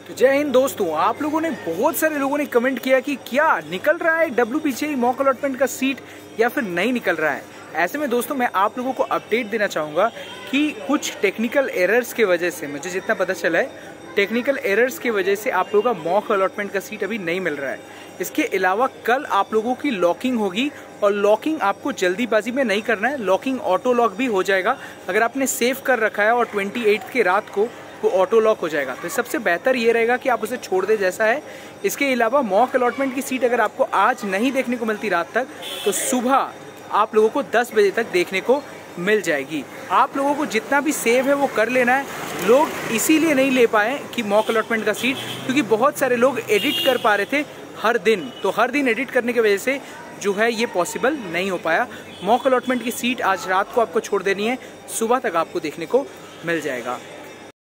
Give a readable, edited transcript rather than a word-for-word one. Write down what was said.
तो जय हिंद दोस्तों, आप लोगों ने बहुत सारे लोगों ने कमेंट किया कि क्या निकल रहा है WPCI मॉक अलॉटमेंट का सीट या फिर नहीं निकल रहा है। ऐसे में दोस्तों मैं आप लोगों को अपडेट देना चाहूँगा कि कुछ टेक्निकल एरर्स के वजह से, मुझे जितना पता चला है, टेक्निकल एरर्स की वजह से आप लोगों का मॉक अलॉटमेंट का सीट अभी नहीं मिल रहा है। इसके अलावा कल आप लोगों की लॉकिंग होगी और लॉकिंग आपको जल्दीबाजी में नहीं करना है, लॉकिंग ऑटो लॉक भी हो जाएगा। अगर आपने सेव कर रखा है और 28 के रात को वो ऑटो लॉक हो जाएगा, तो सबसे बेहतर ये रहेगा कि आप उसे छोड़ दे जैसा है। इसके अलावा मॉक अलॉटमेंट की सीट अगर आपको आज नहीं देखने को मिलती रात तक, तो सुबह आप लोगों को 10 बजे तक देखने को मिल जाएगी। आप लोगों को जितना भी सेव है वो कर लेना है। लोग इसीलिए नहीं ले पाए कि मॉक अलॉटमेंट का सीट, क्योंकि बहुत सारे लोग एडिट कर पा रहे थे हर दिन, तो हर दिन एडिट करने की वजह से जो है ये पॉसिबल नहीं हो पाया। मॉक अलॉटमेंट की सीट आज रात को आपको छोड़ देनी है, सुबह तक आपको देखने को मिल जाएगा।